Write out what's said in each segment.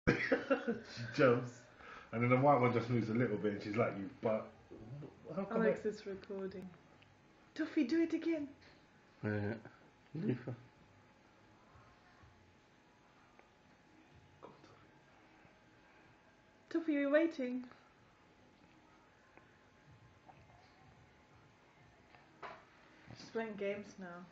She jumps, and then the white one just moves a little bit, and she's like, "You but how come?" Alex is recording. Toffee, do it again. Luther. Toffee, are you waiting? She's playing games now.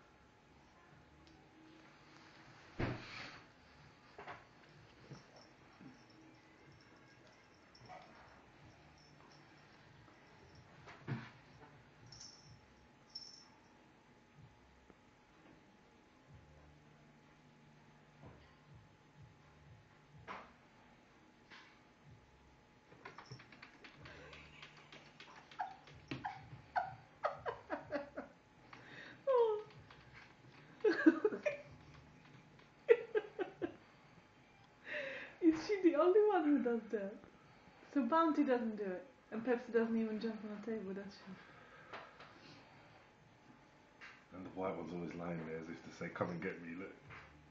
Oh. Is she the only one who does that? So Bounty doesn't do it, and Pepsi doesn't even jump on the table, does she? And the white one's always lying there as if to say, "Come and get me." Look.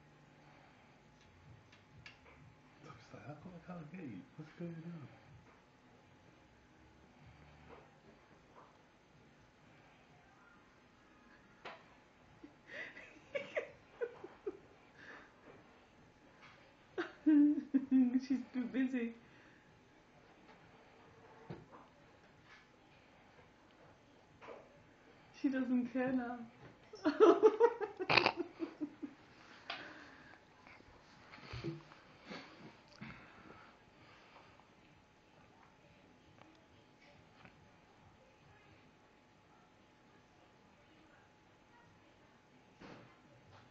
So it's like, how come I can't get you? What's going on? She's too busy. She doesn't care now.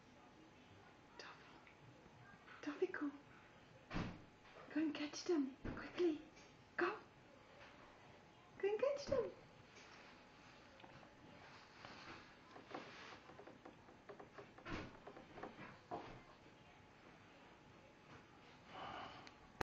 Toffee, go. Go and catch them.